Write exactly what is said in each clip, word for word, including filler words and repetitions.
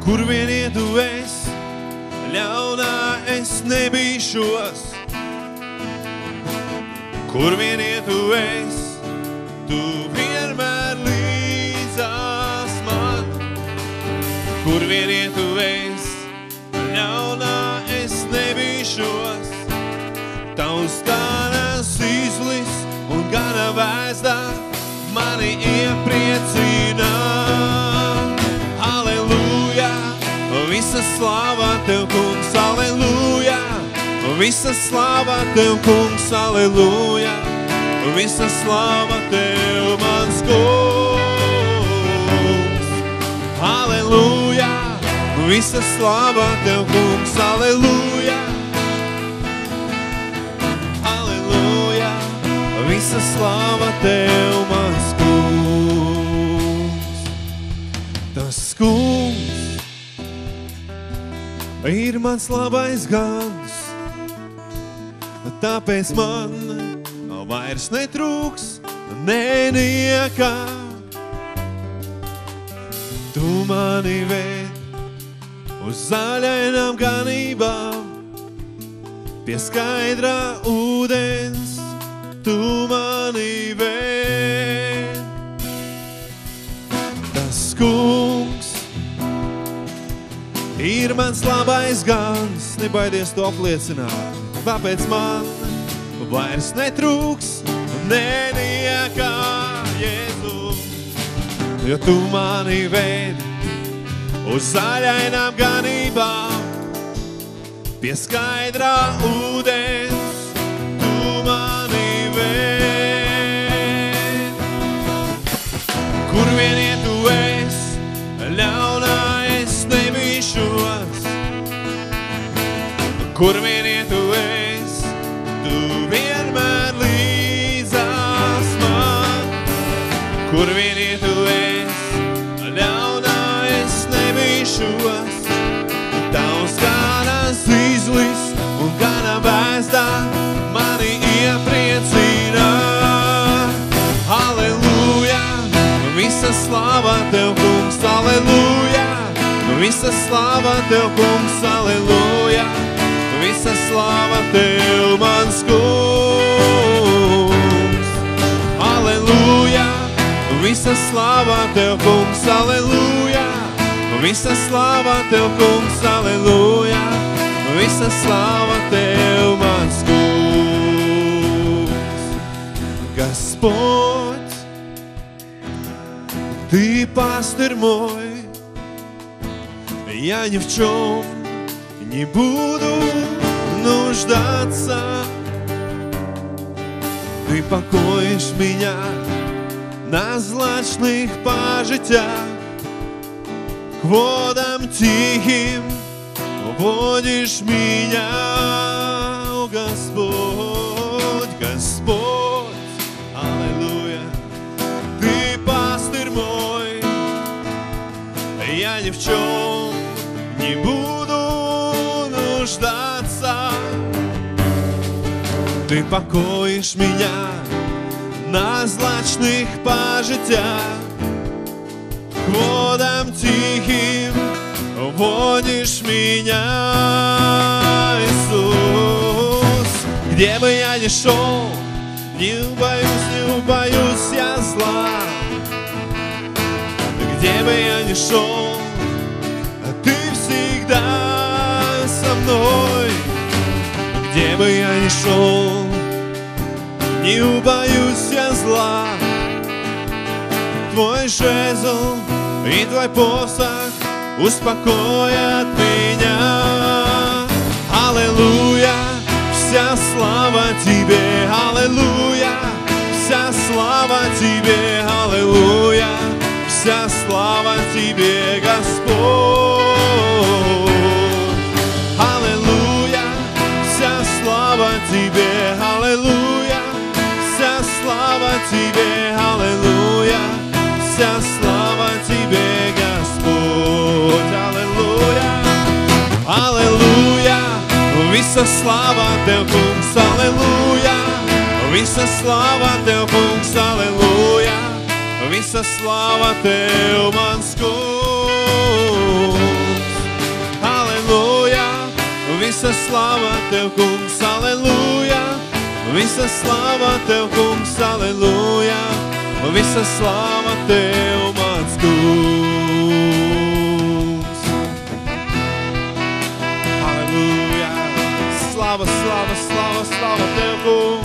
Kur vien ietu es, ļaunā es nebīšos. Kur vien ietu es, tu vienmēr līdzās man. Kur vien ietu es, ļaunā es nebīšos. Tavs garas izlis un gara vēstā mani iepriecina. Halleluja, visa slāva Tev, kungs, halleluja. Visa slāva Tev, kungs, halleluja. Visa slāva Tev, mans kungs, halleluja. Visa slāva Tev, kungs, halleluja. Halleluja, visa slāva Tev, mans kungs. Tas kungs ir mans labais gans, tāpēc man vairs netrūks neniekā. Tu mani ved uz zaļainām ganībām, pie skaidrā ūdens tu mani ved. Tas kungs ir mans labais gans, nebaidies to apliecināt, tāpēc man vairs netrūks neniekā, Jēzu, jo tu mani ved uz zaļainām ganībām, pie skaidrā ūdens tu mani ved. Kur vien ietu es, ļaunā es nebīšos. Kur vien ietu es, tu vienmēr līdzās man. Kur vien ietu es, ļaunā es nebīšos. Tavs garas izlis un gana vēstā mani iepriecina. Halleluja, visa slāva Tev, kungs, halleluja. Visa slāva Tev, kungs, halleluja. Visa slāva Tev, mans kungs, halleluja. Visa slāva Tev, kungs, halleluja. Visa slāva Tev, kungs, halleluja. Visa slāva Tev, mans kungs. Господь, Ты пастырь мой, я ни в чем не буду нуждаться. Ты покоишь меня на злачных пажитях, к водам тихим водишь меня, о Господь, Господь, аллилуйя. Ты пастырь мой, я ни в чем не буду нуждаться. Ты покоишь меня на злачных пажитях, к водам тихим водишь меня, Иисус. Где бы я ни шел, не убоюсь, не убоюсь я зла. Где бы я ни шел, Ты всегда со мной. Где бы я ни шел, не убоюсь я зла. Твой жезл и Твой посох успокоят меня. Аллилуйя, вся слава Тебе, аллилуйя, вся слава Тебе, аллилуйя, вся слава Тебе, Господь. Аллилуйя, вся слава Тебе, аллилуйя, вся слава Тебе, аллилуйя, вся слава Тебе, Господь. Аллилуйя, аллилуйя, visa slava Tev, kungs, alleluja. Visa slava Tev, kungs, alleluja. Visa slava Tev, mans kungs. visa slava Tev, kungs, aleluja. Visa slava Tev, kungs, aleluja. Visa slava Tev, mans kungs. Aleluja. Slava, slava, slava, slava Tev, kungs.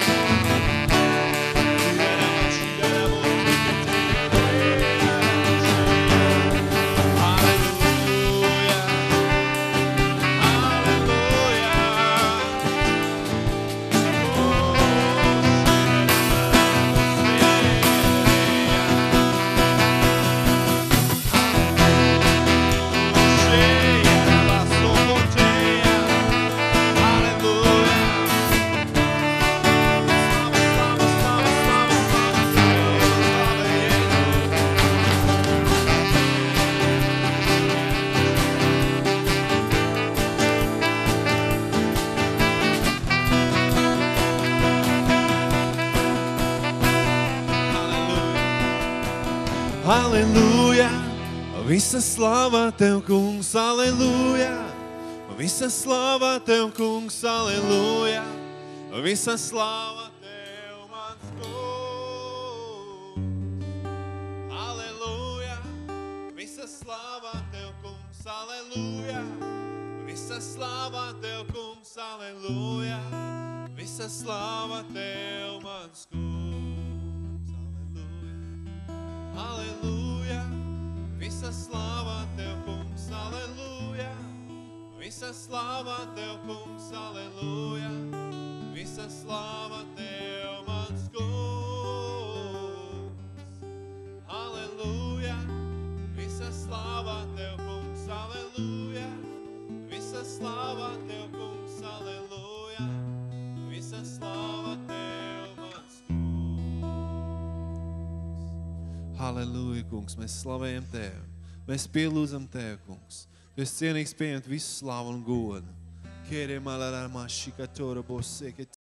Aleluja, visa slava Tev, kungs, aleluja. Visa slava Tev, kungs, aleluja. Visa slava Tev, mans kungs. Aleluja, visa slava Tev, kungs, aleluja. Visa slava Tev, kungs, aleluja. Visa slava Tev, mans kungs. Aleluja, visa slava Tev, kungs, aleluja. Visa slava Tev, kungs, aleluja. Visa slava Tev, mans kungs. Aleluja, visa slava Tev, kungs, aleluja. Visa slava Tev, kungs, aleluja. Visa slava Tev, mans kungs. Halleluja, kungs, mēs slavējam Tev. Mēs pielūdzam Tev, kungs. Tu esi cienīgs pieņemt visu slavu un godu.